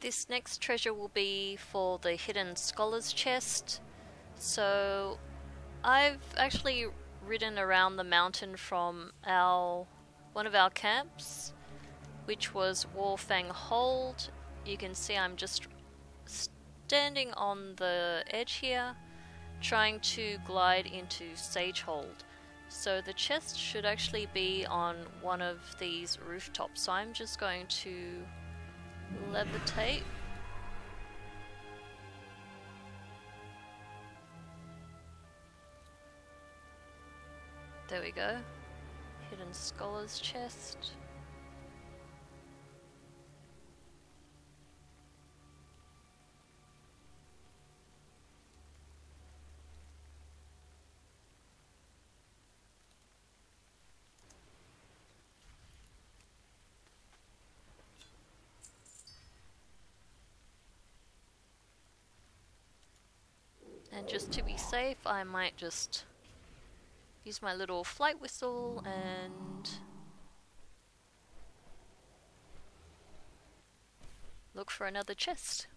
This next treasure will be for the hidden scholar's chest. So I've actually ridden around the mountain from one of our camps, which was Warfang Hold. You can see I'm just standing on the edge here, trying to glide into Sagehold. So the chest should actually be on one of these rooftops, so I'm just going to levitate. There we go. Hidden Scholar's chest. And just to be safe, I might just use my little flight whistle and look for another chest.